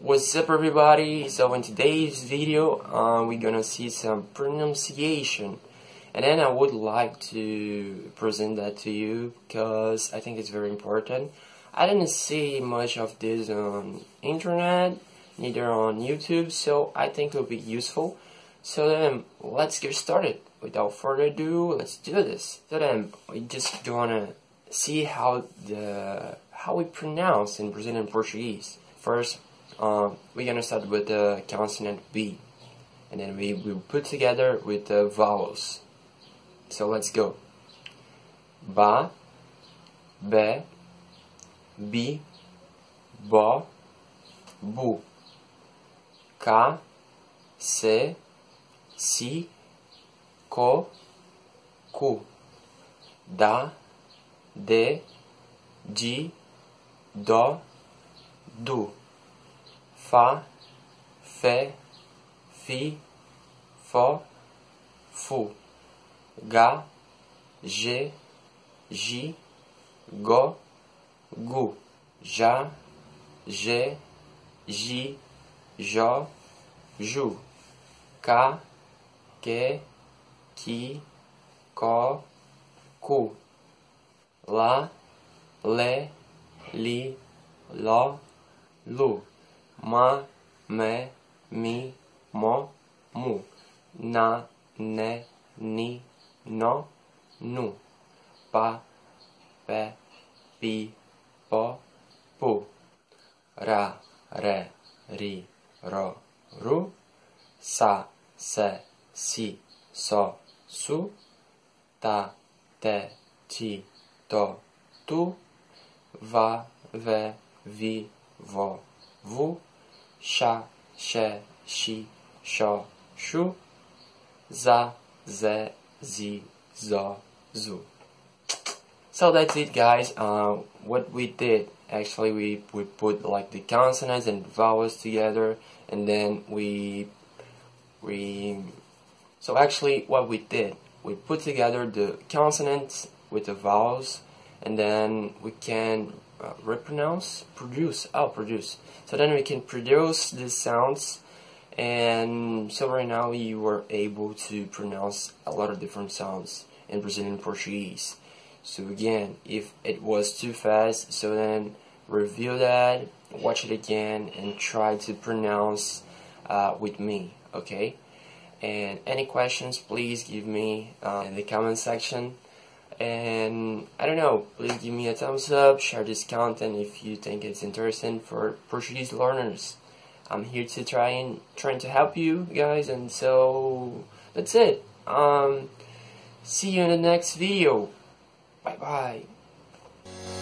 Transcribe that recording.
What's up everybody? So in today's video we're gonna see some pronunciation, and then I would like to present that to you because I think it's very important. I didn't see much of this on internet, neither on YouTube, so I think it will be useful. So then let's get started. Without further ado, let's do this. So then we just gonna see how we pronounce in Brazilian Portuguese. First, we're gonna start with the consonant B, and then we will put together with the vowels. So let's go. Ba, be, bi, bo, bu. Ka, se, si, ko, ku. Da, de, di, do, du. Fa, fe, fi, fo, fu. Ga, ge, gi, go, gu. Ja, je, ji, jo, ju. Ka, ke, ki, ko, ku. La, le, li, lo, lu. Ma, me, mi, mo, mu. Na, ne, ni, no, nu. Pa, pe, pi, po, pu. Ra, re, ri, ro, ru. Sa, se, si, so, su. Ta, te, ti, to, tu. Va, ve, vi, vo, vu. Sha, she, shi, sho, shu. Za, ze, zi, zo, zu. So that's it, guys. What we did, actually we put like the consonants and vowels together, and then so actually what we did, we put together the consonants with the vowels, and then we can produce. So then we can produce these sounds, and so right now you were able to pronounce a lot of different sounds in Brazilian Portuguese. So again, if it was too fast, so then review that, watch it again, and try to pronounce with me, okay? And any questions, please give me in the comment section. And I don't know, please give me a thumbs up, share this content if you think it's interesting for Portuguese learners. I'm here to trying to help you guys, and so that's it. See you in the next video. Bye bye.